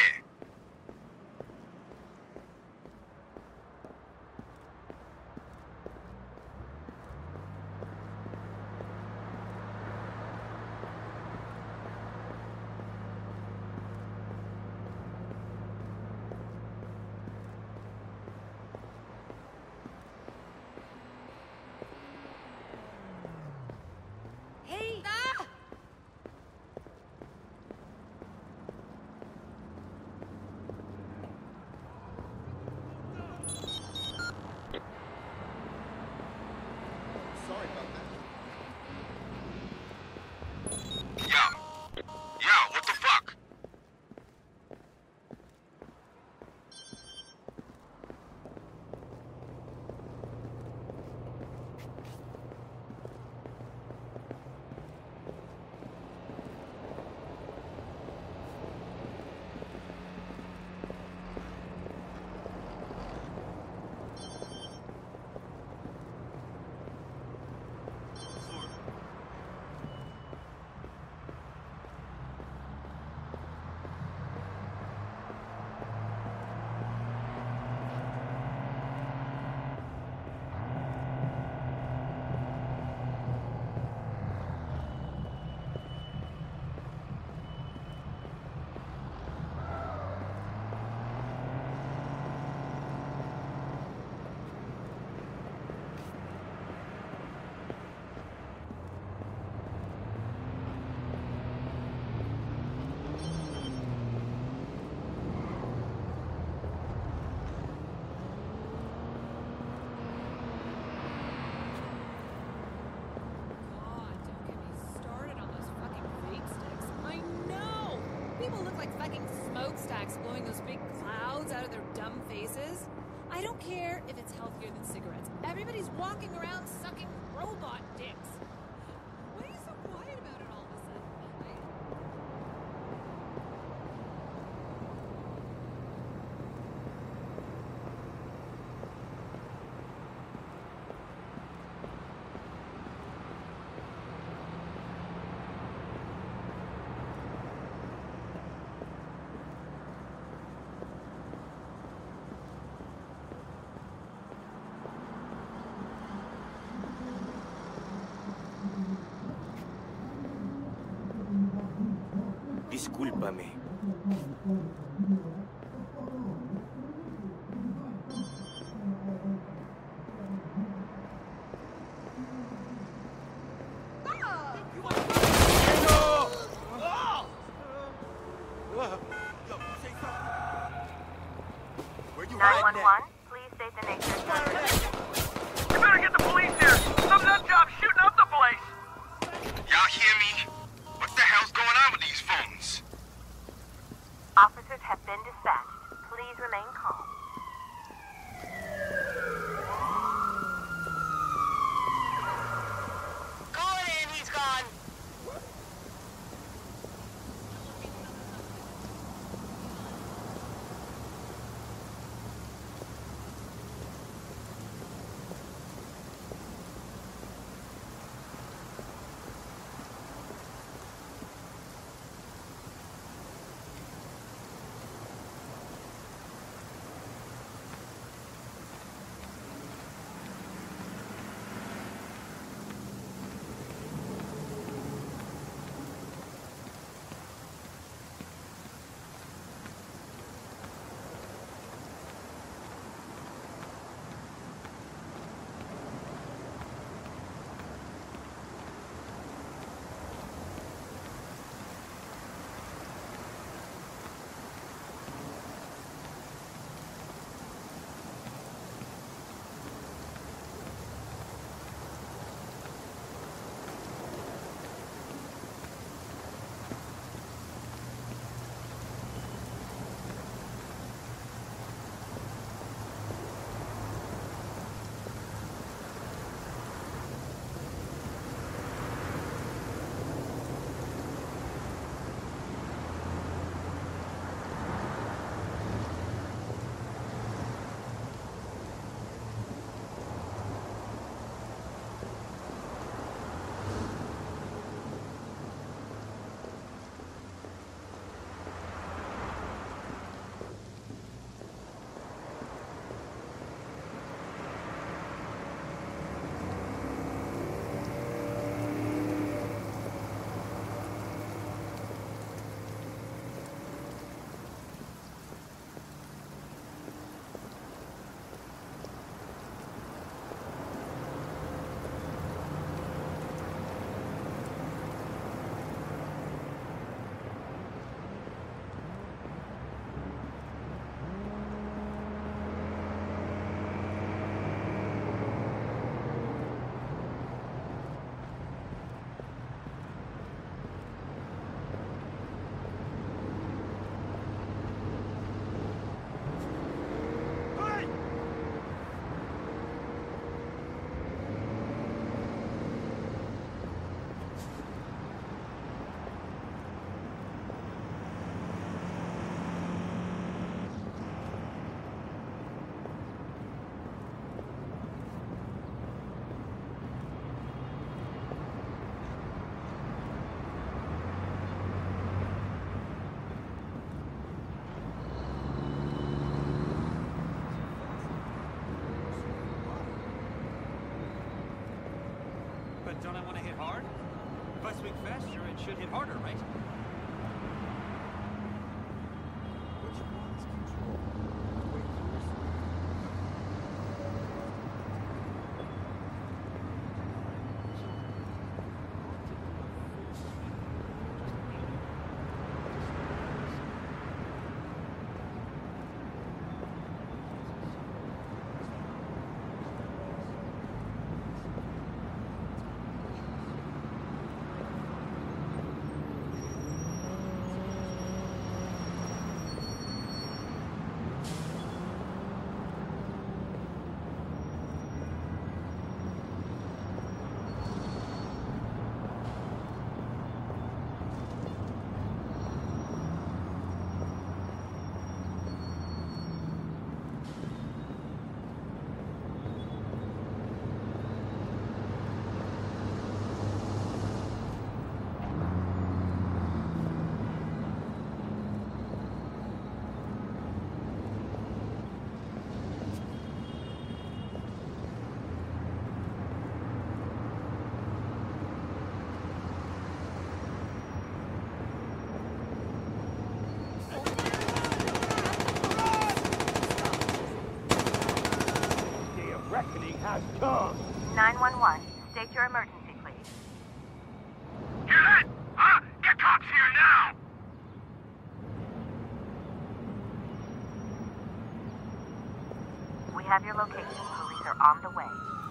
Hey! Sorry about that. Yeah, what the fuck? God, don't get me started on those fucking vape sticks. I know! People look like fucking smokestacks blowing those big clouds out of their dumb faces. I don't care if it's healthier than cigarettes. Everybody's walking around sucking robot dicks. Why are you so quiet about it all of a sudden? Discúlpame. Where you 911, please state the nature of your You better get the police here! Some nut job shooting up the place! Y'all hear me? What the hell's going on with these phones? Officers have been dispatched. Please remain calm. Call it in, he's gone. but don't I want to hit hard? If I swing faster, it should hit harder, right? What you want is control. The way you were saying. has come. 911, state your emergency, please. Hear that? Huh? Get cops here now! We have your location. Police are on the way.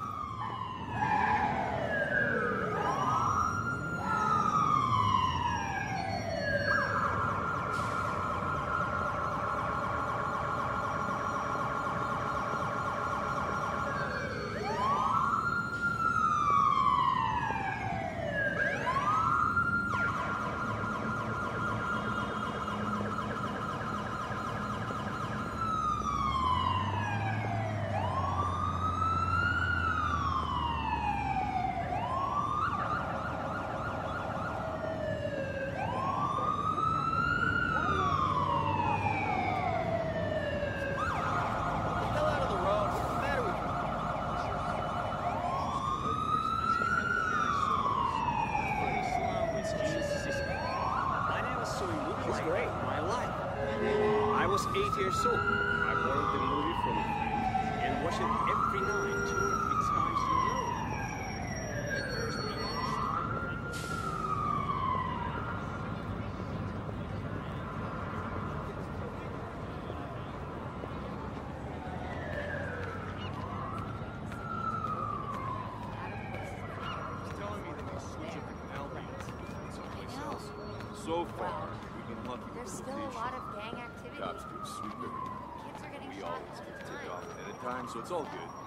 I was 8 years old. I borrowed the movie from a friend and watched it every night 2 or 3 times in a row. He's telling me that they switch up the canal beats someplace else. So far, we've been lucky. There's still a lot of gang activity. Cops do sweep everything. Kids are getting We shot always all get the to take time. off ahead of time, so it's all good.